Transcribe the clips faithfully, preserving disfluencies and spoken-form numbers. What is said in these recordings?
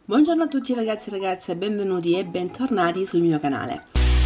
Buongiorno a tutti ragazzi e ragazze, benvenuti e bentornati sul mio canale.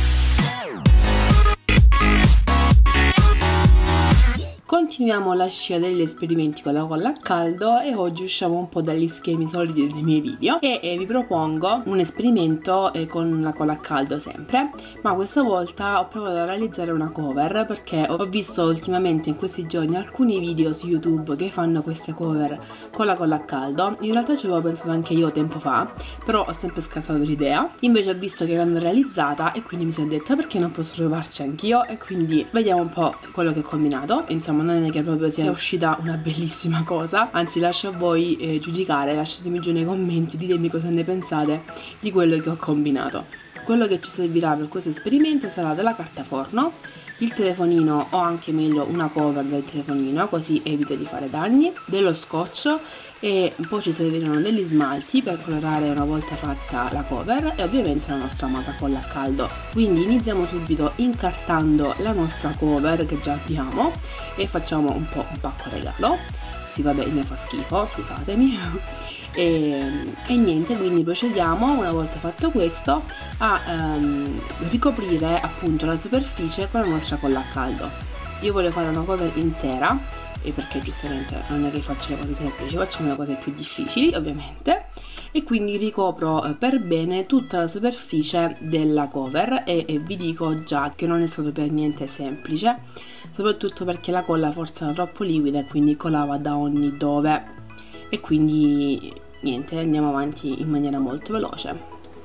Continuiamo la scia degli esperimenti con la colla a caldo e oggi usciamo un po' dagli schemi soliti dei miei video e, e vi propongo un esperimento eh, con la colla a caldo sempre, ma questa volta ho provato a realizzare una cover perché ho visto ultimamente in questi giorni alcuni video su YouTube che fanno queste cover con la colla a caldo. In realtà ci avevo pensato anche io tempo fa, però ho sempre scartato l'idea. Invece ho visto che l'hanno realizzata e quindi mi sono detta perché non posso provarci anch'io, e quindi vediamo un po' quello che ho combinato. Insomma, non è che proprio sia uscita una bellissima cosa, anzi lascio a voi eh, giudicare, lasciatemi giù nei commenti, ditemi cosa ne pensate di quello che ho combinato. Quello che ci servirà per questo esperimento sarà della carta forno, il telefonino o anche meglio una cover del telefonino, così evito di fare danni, dello scotch e poi ci serviranno degli smalti per colorare una volta fatta la cover e ovviamente la nostra amata colla a caldo. Quindi iniziamo subito incartando la nostra cover che già abbiamo e facciamo un po' un pacco regalo. Sì, vabbè, mi fa schifo, scusatemi. E, e niente, quindi procediamo, una volta fatto questo, a um, ricoprire appunto la superficie con la nostra colla a caldo. Io voglio fare una cover intera, e perché giustamente non è che faccio le cose semplici, facciamo le cose più difficili ovviamente, e quindi ricopro per bene tutta la superficie della cover e, e vi dico già che non è stato per niente semplice, soprattutto perché la colla forse era troppo liquida e quindi colava da ogni dove, e quindi niente, andiamo avanti in maniera molto veloce.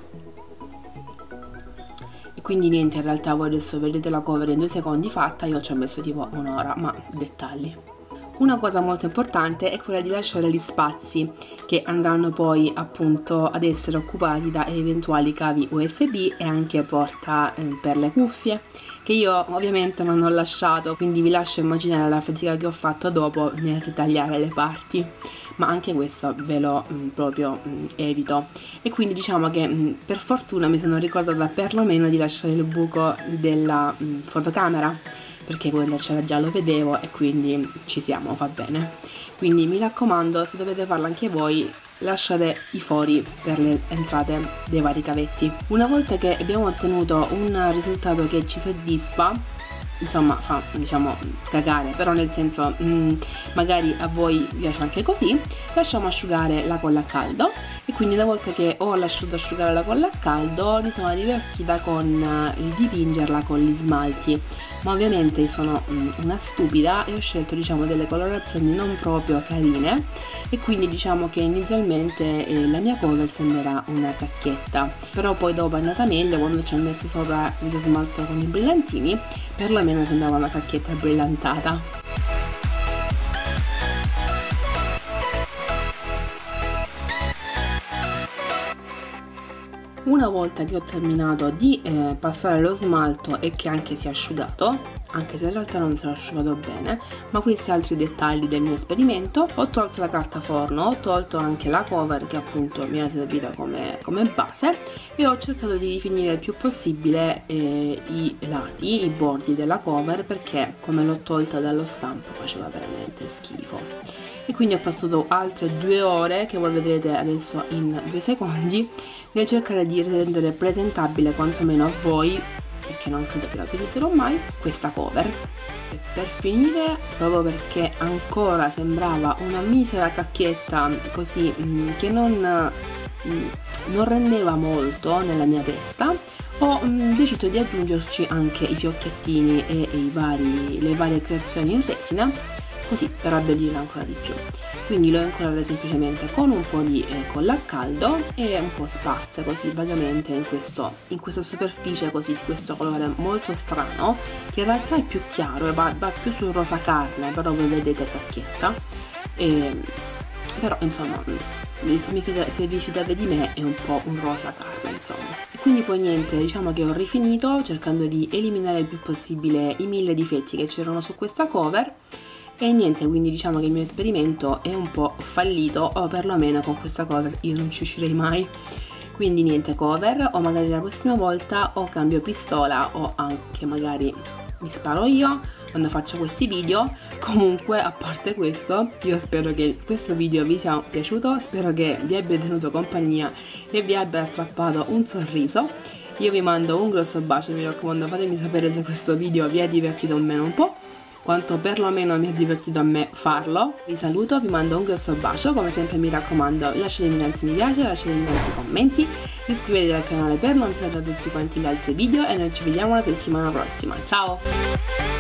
E quindi niente, in realtà voi adesso vedete la cover in due secondi fatta, io ci ho messo tipo un'ora, ma dettagli. Una cosa molto importante è quella di lasciare gli spazi che andranno poi appunto ad essere occupati da eventuali cavi U S B e anche porta eh, per le cuffie, che io ovviamente non ho lasciato, quindi vi lascio immaginare la fatica che ho fatto dopo nel ritagliare le parti, ma anche questo ve lo mh, proprio mh, evito. E quindi diciamo che mh, per fortuna mi sono ricordata perlomeno di lasciare il buco della mh, fotocamera, perché quello c'era già, lo vedevo, e quindi ci siamo, va bene. Quindi mi raccomando, se dovete farlo anche voi, lasciate i fori per le entrate dei vari cavetti. Una volta che abbiamo ottenuto un risultato che ci soddisfa, insomma fa diciamo cagare, però nel senso mh, magari a voi piace anche così, lasciamo asciugare la colla a caldo. E quindi una volta che ho lasciato asciugare la colla a caldo mi sono divertita con il dipingerla con gli smalti, ma ovviamente io sono mh, una stupida e ho scelto diciamo delle colorazioni non proprio carine, e quindi diciamo che inizialmente eh, la mia cover sembrerà una cacchietta, però poi dopo è andata meglio quando ci ho messo sopra lo smalto con i brillantini, perlomeno sembrava una cacchietta brillantata. Una volta che ho terminato di eh, passare lo smalto e che anche si è asciugato, anche se in realtà non si è asciugato bene, ma questi altri dettagli del mio esperimento, ho tolto la carta forno, ho tolto anche la cover che appunto mi era servita come, come base, e ho cercato di rifinire il più possibile eh, i lati, i bordi della cover, perché come l'ho tolta dallo stampo faceva veramente schifo. E quindi ho passato altre due ore, che voi vedrete adesso in due secondi, nel cercare di rendere presentabile quantomeno a voi, perché non credo che la utilizzerò mai, questa cover. E per finire, proprio perché ancora sembrava una misera cacchietta così mh, che non, mh, non rendeva molto nella mia testa, ho mh, deciso di aggiungerci anche i fiocchettini e i vari, le varie creazioni in resina, così per abbellirla ancora di più. Quindi l'ho incollata semplicemente con un po' di eh, colla a caldo e un po' sparsa così vagamente in, questo, in questa superficie così di questo colore molto strano, che in realtà è più chiaro e va, va più sul rosa carne, però voi vedete cacchietta. E, però insomma, se, mi fida, se vi fidate di me, è un po' un rosa carne insomma. E quindi poi niente, diciamo che ho rifinito cercando di eliminare il più possibile i mille difetti che c'erano su questa cover. E niente, quindi diciamo che il mio esperimento è un po' fallito, o perlomeno con questa cover io non ci uscirei mai. Quindi niente cover, o magari la prossima volta o cambio pistola o anche magari mi sparo io quando faccio questi video. Comunque, a parte questo, io spero che questo video vi sia piaciuto, spero che vi abbia tenuto compagnia e vi abbia strappato un sorriso. Io vi mando un grosso bacio, mi raccomando, fatemi sapere se questo video vi è divertito o meno un po', quanto perlomeno mi è divertito a me farlo. Vi saluto, vi mando un grosso bacio, come sempre mi raccomando lasciatemi tanti mi piace, lasciatemi tanti commenti, iscrivetevi al canale per non perdere tutti quanti gli altri video e noi ci vediamo la settimana prossima. Ciao!